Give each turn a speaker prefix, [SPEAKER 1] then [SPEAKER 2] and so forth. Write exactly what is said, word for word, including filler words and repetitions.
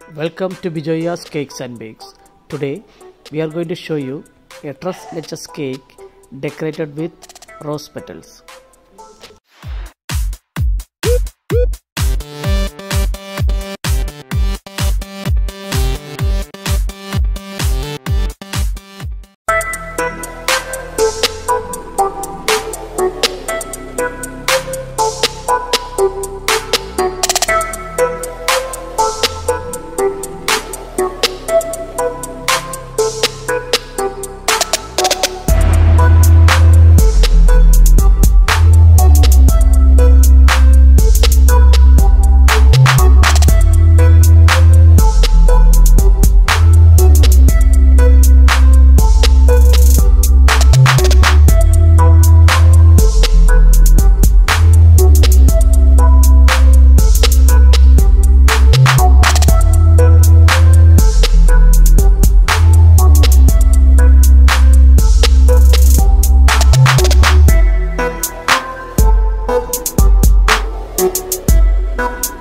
[SPEAKER 1] Welcome to Bijoya's Cakes and Bakes. Today we are going to show you a tres leches cake decorated with rose petals.
[SPEAKER 2] We'll be right back.